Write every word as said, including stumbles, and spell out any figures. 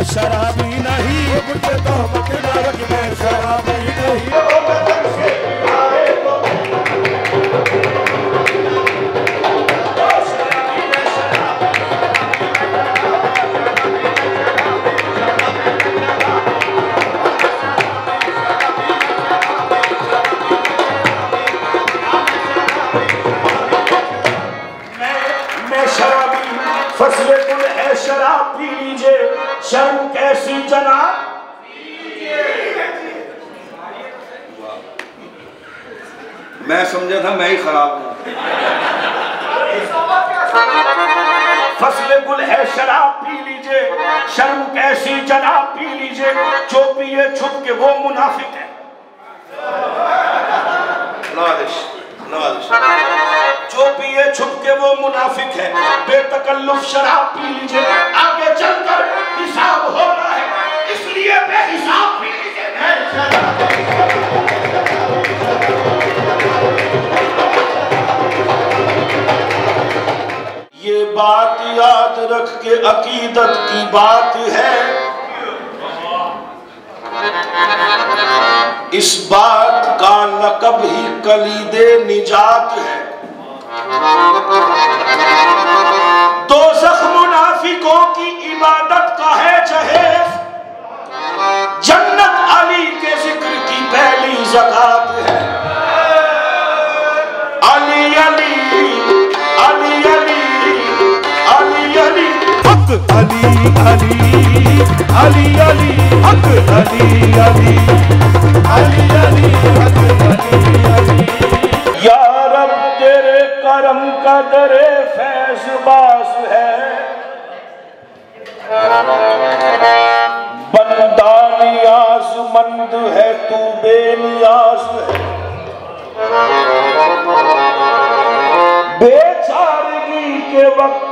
शराबी नहीं, मुझे तोहमत ना रख मैं शराबी नहीं। फसले गुल है शराब पी लीजिए, शर्म कैसी जनाब। मैं समझा था मैं ही खराब हूं। फसले गुल है शराब पी लीजिए, शर्म कैसी जनाब पी लीजिए, जो पिए छुप के वो मुनाफिक है। नवाज़िश नवाज़िश जो पिए छुप के वो मुनाफिक है। बेतकल्लुफ शराब पी लीजिए, आगे चलकर हिसाब होना है, इसलिए बेहिसाब पी लीजिए। ये बात याद रख के अकीदत की बात है, इस बात का लक़ब ही कलीदे निजात है। दोज़ख मुनाफिकों की इबादत का है जहेज, जन्नत अली के जिक्र की पहली ज़कात है। अली अली अली अली अली अली हक अली अली अली अली हक अली अली अली अली हक अली अली। या रब तेरे करम का दरे फैज़ बाज़ है, बंदा नियाज़मंद है तू बेनियाज़ है। बेचारगी के वक्त